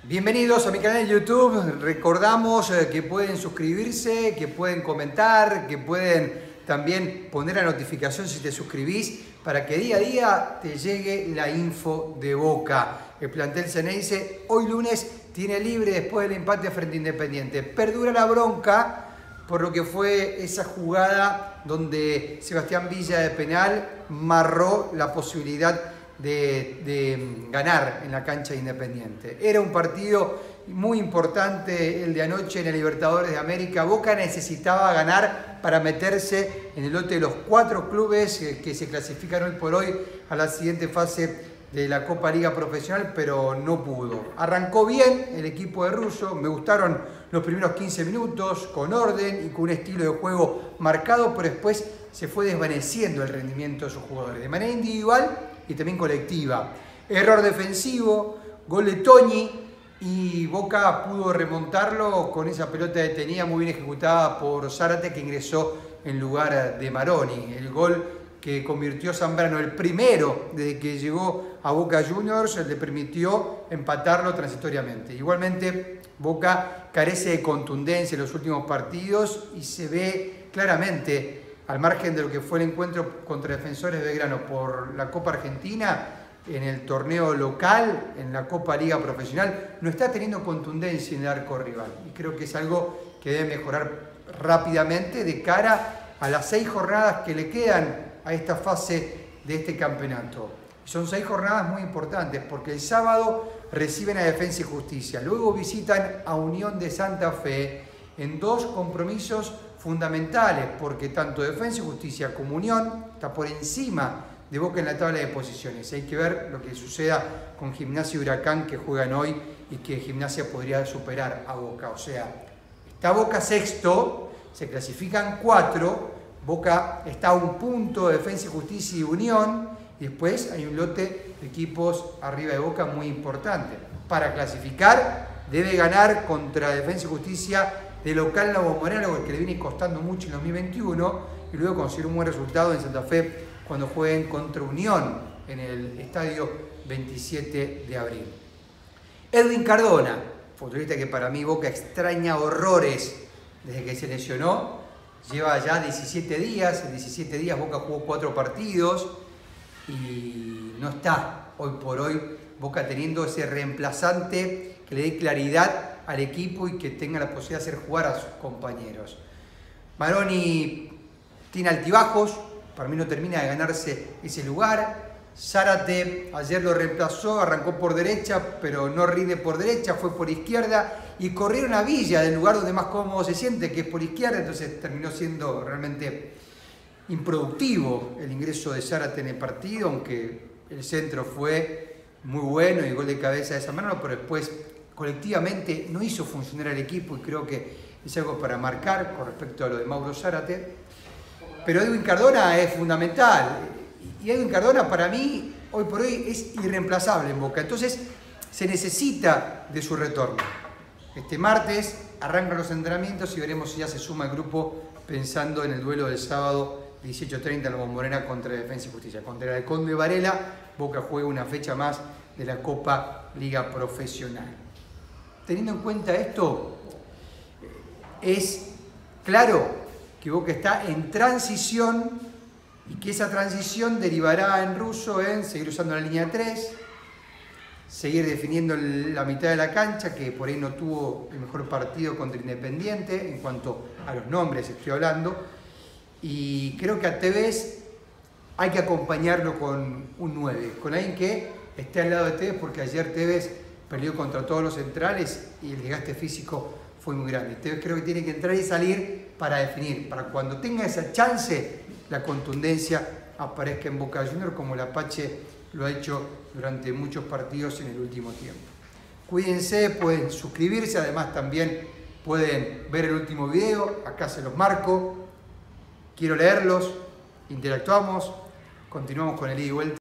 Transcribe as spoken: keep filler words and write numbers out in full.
Bienvenidos a mi canal de YouTube. Recordamos que pueden suscribirse, que pueden comentar, que pueden también poner la notificación si te suscribís para que día a día te llegue la info de Boca. El plantel Ceneice hoy lunes tiene libre después del empate frente a Independiente. Perdura la bronca por lo que fue esa jugada donde Sebastián Villa de penal marró la posibilidad De, de ganar en la cancha de Independiente. Era un partido muy importante el de anoche en el Libertadores de América. Boca necesitaba ganar para meterse en el lote de los cuatro clubes que se clasifican hoy por hoy a la siguiente fase de la Copa Liga Profesional, pero no pudo. Arrancó bien el equipo de Russo, me gustaron los primeros quince minutos, con orden y con un estilo de juego marcado, pero después se fue desvaneciendo el rendimiento de sus jugadores, de manera individual y también colectiva. Error defensivo, gol de Toñi y Boca pudo remontarlo con esa pelota detenida muy bien ejecutada por Zárate, que ingresó en lugar de Maroni. El gol que convirtió Zambrano, el primero desde que llegó a Boca Juniors, le permitió empatarlo transitoriamente. Igualmente Boca carece de contundencia en los últimos partidos y se ve claramente, al margen de lo que fue el encuentro contra Defensores Belgrano por la Copa Argentina, en el torneo local, en la Copa Liga Profesional, no está teniendo contundencia en el arco rival. Y creo que es algo que debe mejorar rápidamente de cara a las seis jornadas que le quedan a esta fase de este campeonato. Son seis jornadas muy importantes porque el sábado reciben a Defensa y Justicia, luego visitan a Unión de Santa Fe en dos compromisos fundamentales, porque tanto Defensa y Justicia como Unión está por encima de Boca en la tabla de posiciones. Hay que ver lo que suceda con Gimnasia y Huracán, que juegan hoy y que Gimnasia podría superar a Boca. O sea, está Boca sexto, se clasifican cuatro, Boca está a un punto de Defensa y Justicia y Unión, y después hay un lote de equipos arriba de Boca muy importante. Para clasificar debe ganar contra Defensa y Justicia de local en la Bombonera, algo que le viene costando mucho en dos mil veintiuno, y luego conseguir un buen resultado en Santa Fe cuando jueguen contra Unión en el estadio veintisiete de abril. Edwin Cardona, futbolista que para mí Boca extraña horrores desde que se lesionó, lleva ya diecisiete días, en diecisiete días Boca jugó cuatro partidos y no está hoy por hoy Boca teniendo ese reemplazante que le dé claridad al equipo y que tenga la posibilidad de hacer jugar a sus compañeros. Maroni tiene altibajos, para mí no termina de ganarse ese lugar. Zárate ayer lo reemplazó, arrancó por derecha, pero no rinde por derecha, fue por izquierda y corrieron a Villa del lugar donde más cómodo se siente, que es por izquierda, entonces terminó siendo realmente improductivo el ingreso de Zárate en el partido, aunque el centro fue muy bueno y el gol de cabeza de Zambrano, pero después colectivamente no hizo funcionar al equipo y creo que es algo para marcar con respecto a lo de Mauro Zárate. Pero Edwin Cardona es fundamental y Edwin Cardona para mí hoy por hoy es irreemplazable en Boca, entonces se necesita de su retorno. Este martes arrancan los entrenamientos y veremos si ya se suma el grupo pensando en el duelo del sábado dieciocho treinta en la Bombonera contra Defensa y Justicia. Contra el Conde Varela, Boca juega una fecha más de la Copa Liga Profesional. Teniendo en cuenta esto, es claro que Boca está en transición y que esa transición derivará en Russo en seguir usando la línea tres, seguir definiendo la mitad de la cancha, que por ahí no tuvo el mejor partido contra Independiente, en cuanto a los nombres estoy hablando, y creo que a Tevez hay que acompañarlo con un nueve, con alguien que esté al lado de Tevez, porque ayer Tevez peleó contra todos los centrales y el desgaste físico fue muy grande. Tevez creo que tiene que entrar y salir para definir, para cuando tenga esa chance, la contundencia aparezca en Boca Juniors, como el Apache lo ha hecho durante muchos partidos en el último tiempo. Cuídense, pueden suscribirse, además también pueden ver el último video, acá se los marco, quiero leerlos, interactuamos, continuamos con el ida y vuelta.